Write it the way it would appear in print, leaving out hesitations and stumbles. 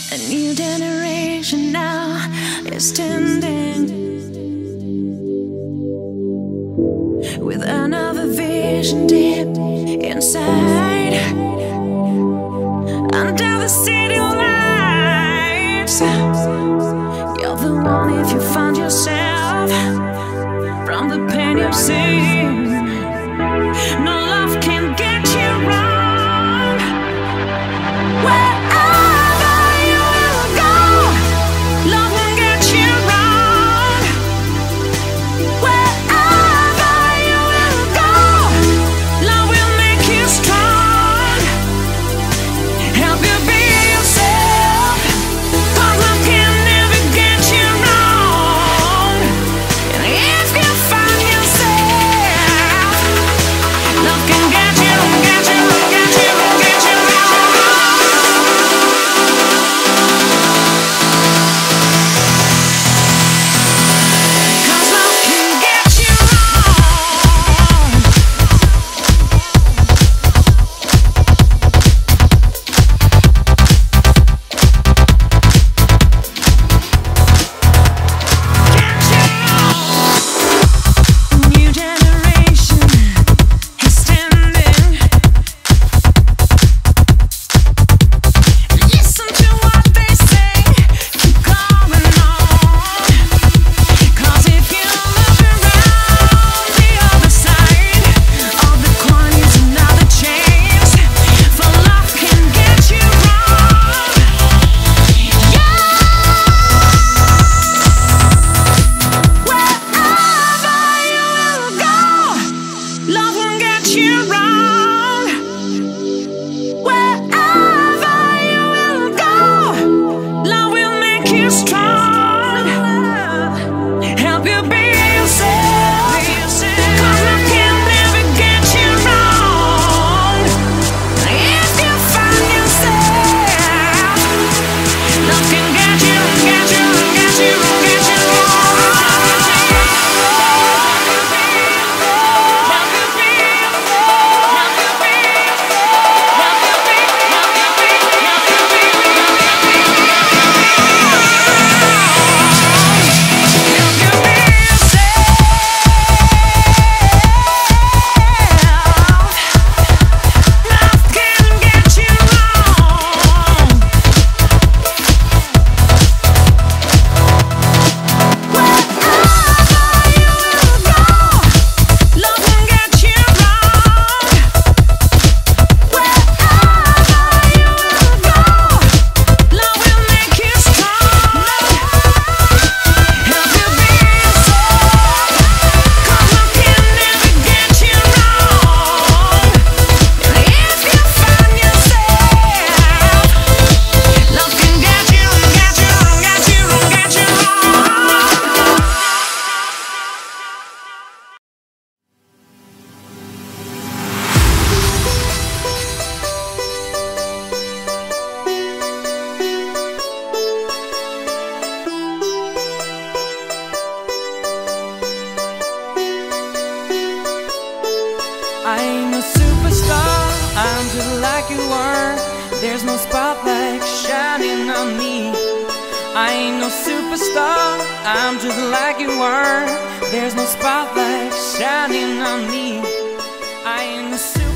A new generation now is standing with another vision deep inside. Under the city lights, you're the one if you find yourself from the pain you've seen. No love can get you wrong. Wherever you will go, love won't get you wrong. Wherever you will go, love will make you strong. Help you be yourself, 'cause love can never get you wrong. And if you find yourself, love can get you, get you, get you, get you wrong. 'Cause love can get you wrong. New generation is standing. Listen to what they say, keep going on. 'Cause if you look around, the other side of the coin is another chance. For love can get you wrong. Wherever you will go, love won't get you wrong. Wherever you will go, love will make you strong. Help you be yourself, 'cause love can never get you wrong. If you find yourself, love can get you, get you, get you, get you wrong. Help you be yourself, help you be yourself, help you be, help you be, help you be, help you be yourself. Love can get you wrong. Wherever you will go, love won't get you wrong. Wherever you will go, love will make you strong. Help you be yourself, 'cause love can never get you wrong. And if you find yourself, love can get you, get you, get you, get you wrong. I ain't no superstar, I'm just like you are. There's no spotlight shining on me. I ain't no superstar, I'm just like you are. There's no spotlight shining on me. I ain't no superstar.